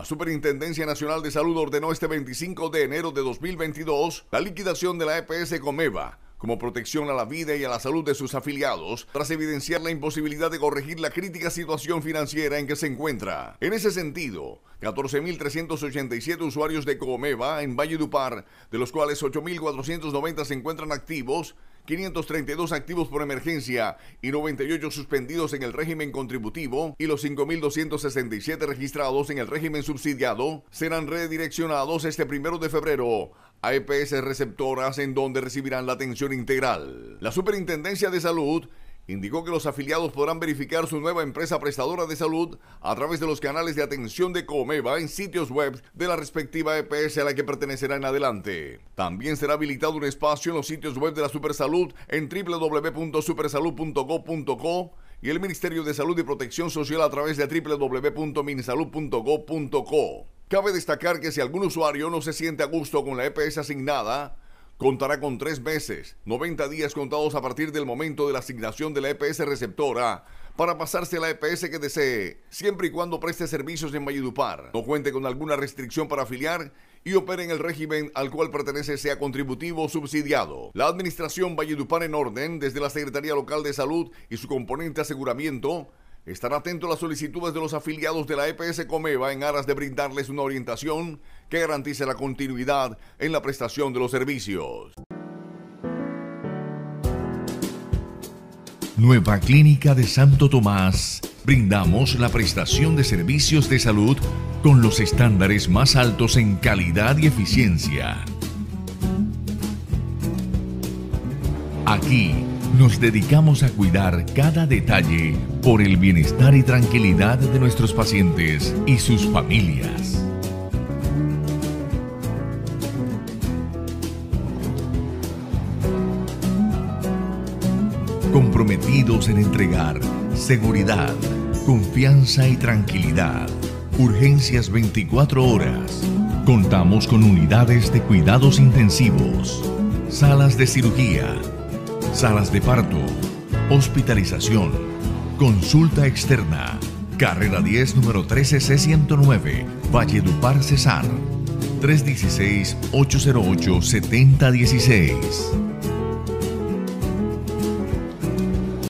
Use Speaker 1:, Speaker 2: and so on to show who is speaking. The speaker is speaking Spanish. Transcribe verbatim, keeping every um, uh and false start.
Speaker 1: Superintendencia Nacional de Salud ordenó este veinticinco de enero de dos mil veintidós la liquidación de la E P S Comeva como protección a la vida y a la salud de sus afiliados, tras evidenciar la imposibilidad de corregir la crítica situación financiera en que se encuentra. En ese sentido, catorce mil trescientos ochenta y siete usuarios de Comeva en Valledupar, de los cuales ocho mil cuatrocientos noventa se encuentran activos, quinientos treinta y dos activos por emergencia y noventa y ocho suspendidos en el régimen contributivo, y los cinco mil doscientos sesenta y siete registrados en el régimen subsidiado, serán redireccionados este primero de febrero a E P S receptoras, en donde recibirán la atención integral. La Superintendencia de Salud indicó que los afiliados podrán verificar su nueva empresa prestadora de salud a través de los canales de atención de Comeva en sitios web de la respectiva E P S a la que pertenecerá en adelante. También será habilitado un espacio en los sitios web de la Supersalud en w w w punto supersalud punto gob punto co y el Ministerio de Salud y Protección Social a través de w w w punto minsalud punto gob punto co. Cabe destacar que si algún usuario no se siente a gusto con la E P S asignada, contará con tres meses, noventa días contados a partir del momento de la asignación de la E P S receptora para pasarse a la E P S que desee, siempre y cuando preste servicios en Valledupar, no cuente con alguna restricción para afiliar y opere en el régimen al cual pertenece, sea contributivo o subsidiado. La Administración Valledupar en orden, desde la Secretaría Local de Salud y su componente aseguramiento, estará atento a las solicitudes de los afiliados de la E P S Comeva en aras de brindarles una orientación que garantice la continuidad en la prestación de los servicios.
Speaker 2: Nueva Clínica de Santo Tomás. Brindamos la prestación de servicios de salud con los estándares más altos en calidad y eficiencia. Aquí nos dedicamos a cuidar cada detalle por el bienestar y tranquilidad de nuestros pacientes y sus familias. Comprometidos en entregar seguridad, confianza y tranquilidad. Urgencias veinticuatro horas. Contamos con unidades de cuidados intensivos, salas de cirugía, salas de parto, hospitalización, consulta externa. Carrera diez, número trece C ciento nueve, Valledupar, Cesar. tres uno seis, ocho cero ocho, siete cero uno seis.